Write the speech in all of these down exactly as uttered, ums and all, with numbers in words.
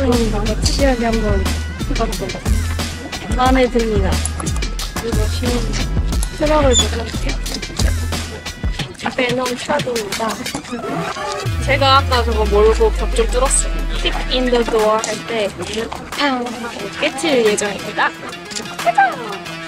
좀 확실하게 한번 해봤어요. 마음에 듭니다. 이거 쉬운 트럭을 보여줄게요. 베놈 샤도입니다. 제가 아까 저거 모르고 벽 좀 뚫었어요. Kick in the door 할 때 팡! 하고 깨칠 예정입니다. 짜잔!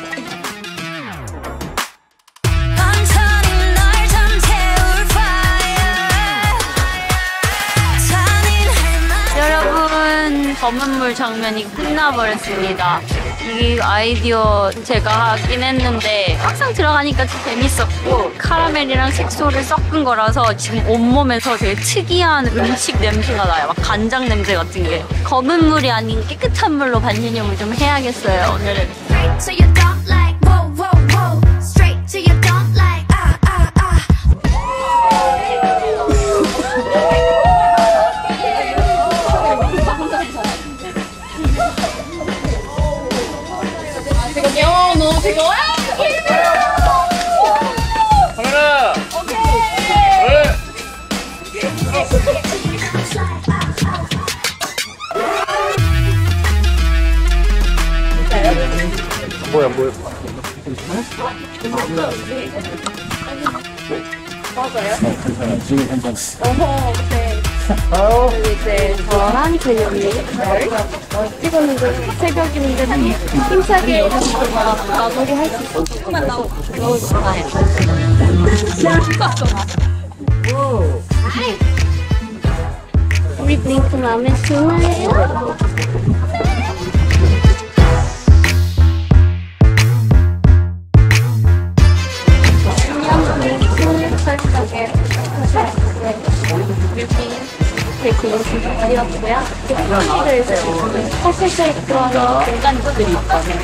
여러분, 검은물 장면이 끝나버렸습니다. 이 아이디어 제가 하긴 했는데 막상 들어가니까 좀 재밌었고, 카라멜이랑 색소를 섞은 거라서 지금 온몸에서 되게 특이한 음식 냄새가 나요. 막 간장 냄새 같은 게. 검은 물이 아닌 깨끗한 물로 반신욕을 좀 해야겠어요, 오늘은. 카메라! 뭐야 뭐야 맞아요? 어허, 네. 그리고 이제 저랑 재영이 찍었는데 새벽인데 힘차게 나보고 할 수 있어. 조금만 나오고 너무 좋아요. 우리 링크 마음에 드나요? 이렇게 그렸고요. 사실 그런 공간들이 있거든요.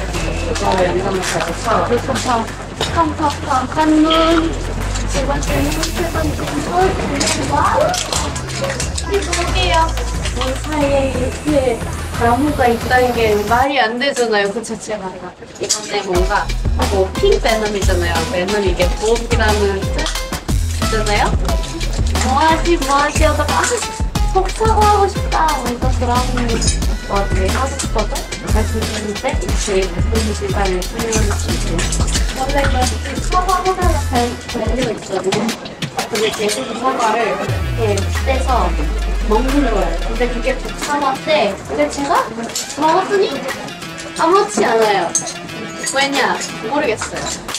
그래서 컴컴컴 관문 두 번째는 세 번째는 와우 이거게요. 문 사이에 이렇게 나무가 있다는 게 말이 안 되잖아요. 그 자체가. 이번에 뭔가 뭐 핑 베놈이잖아요. 베놈 이게 부엌이라는 뜻이잖아요. 뭐하지 뭐하지 하다가 속사고 하고 싶다. 뭔가 그런 거 되게 하고 싶어서 말씀드렸는데 저희 무슨 시간에 설명을 주세요. 원래 그 사과보다는 달려 있거든요. 근데 제주도 사과를 이렇게 떼서 먹는 거예요. 근데 그게 독사과인데 근데 제가 먹었더니 아무렇지 않아요. 왜냐? 모르겠어요.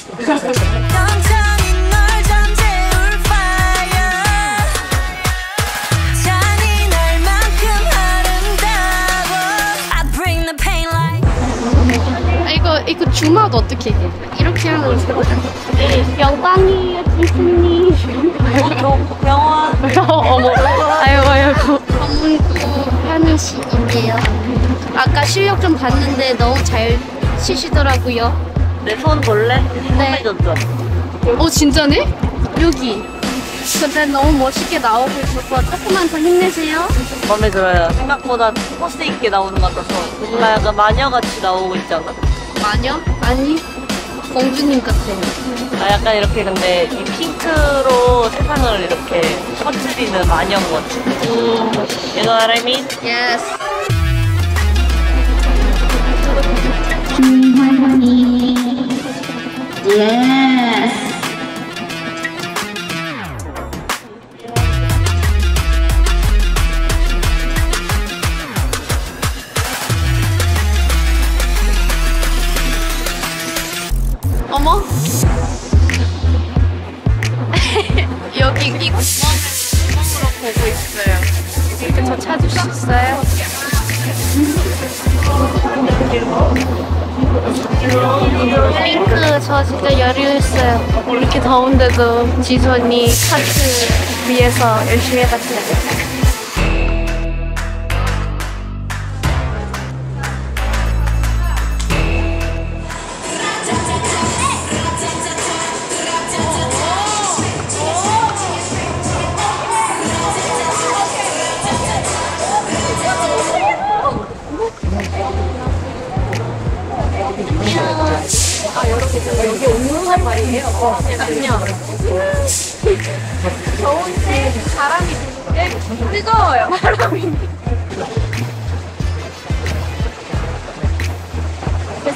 이거 이거 주먹 어떻게 해? 이렇게 하는 거. 영광이에요, 지수님. 병원. 어머. 아유 아유. 검은고 하는 시인데요. 아까 실력 좀 봤는데 너무 잘 치시더라고요. 내 손 볼래? 네. 어 진짜네? 여기. 근데 너무 멋있게 나오고 있어서 조금만 더 힘내세요. 마음에 들어요. 생각보다 포스 있게 나오는 것 같아서. 뭔가 약간 마녀같이 나오고 있잖아. 마녀? 아니 공주님 같아요. 아, 약간 이렇게 근데 이 핑크로 세상을 이렇게 퍼뜨리는 마녀인 것 같아. 음. You know what I mean? Yes. Yes. 어머? 여기 이 구멍으로 보고 있어요. 이렇게 저 찾을 수 있어요? 핑크 저 진짜 열일했어요. 이렇게 더운데도 지수 언니 카트 위해서 열심히 해봤어요. 아, 여기, 여기 온문할 말이에요. 어, 잠깐만요. 더운데 바람이 부는데 뜨거워요. 바람이.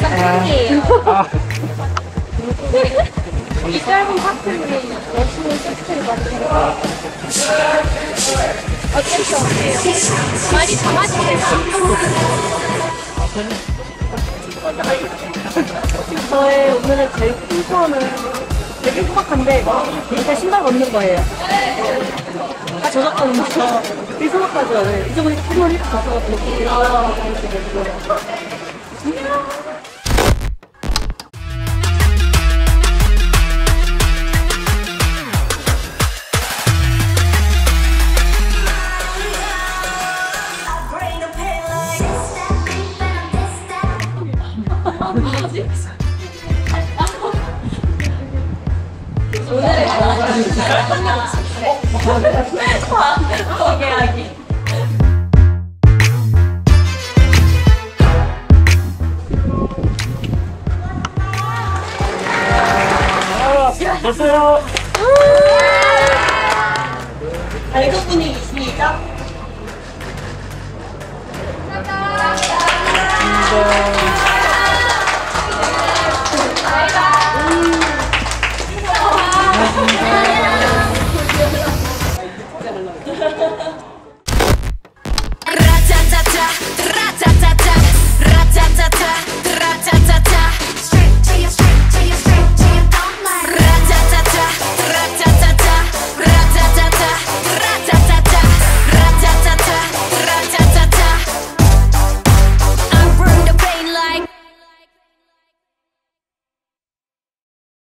팬이에요. 이 짧은 파트를 열심히 섹스를 만드는 어땠어? 많이 담아주세요. 저의 오늘의 제일 큰 소원은 되게 소박한데 일단 신발 벗는 거예요. 다 젖었거든요. 이 소박하지 않아요. 이제 보니까 필요한 일도 가져가지고 이렇게 됐어요. 됐어요.